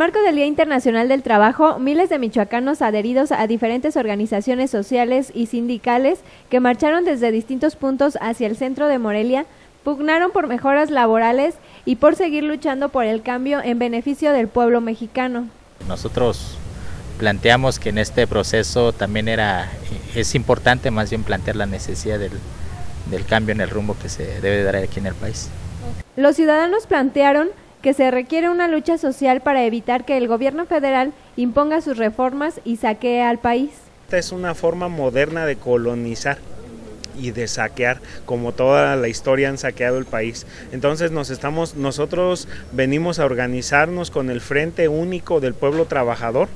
marco del Día Internacional del Trabajo, miles de michoacanos adheridos a diferentes organizaciones sociales y sindicales que marcharon desde distintos puntos hacia el centro de Morelia, pugnaron por mejoras laborales y por seguir luchando por el cambio en beneficio del pueblo mexicano. Nosotros planteamos que en este proceso también es importante más bien plantear la necesidad del cambio en el rumbo que se debe dar aquí en el país. Los ciudadanos plantearon que se requiere una lucha social para evitar que el gobierno federal imponga sus reformas y saquee al país. Esta es una forma moderna de colonizar y de saquear, como toda la historia han saqueado el país. Entonces nosotros venimos a organizarnos con el Frente Único del Pueblo Trabajador,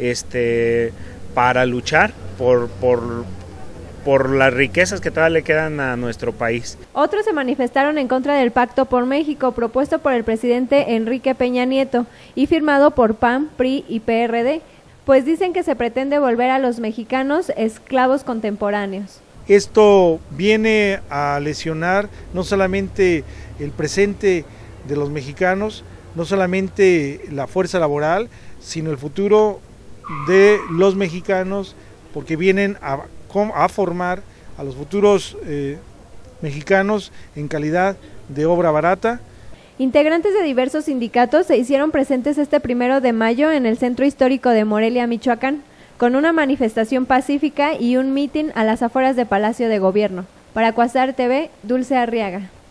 para luchar por las riquezas que todavía le quedan a nuestro país. Otros se manifestaron en contra del Pacto por México propuesto por el presidente Enrique Peña Nieto y firmado por PAN, PRI y PRD, pues dicen que se pretende volver a los mexicanos esclavos contemporáneos. Esto viene a lesionar no solamente el presente de los mexicanos, no solamente la fuerza laboral, sino el futuro de los mexicanos, porque vienen a formar a los futuros mexicanos en calidad de obra barata. Integrantes de diversos sindicatos se hicieron presentes este 1 de mayo en el Centro Histórico de Morelia, Michoacán, con una manifestación pacífica y un mitin a las afueras de Palacio de Gobierno. Para Cuasar TV, Dulce Arriaga.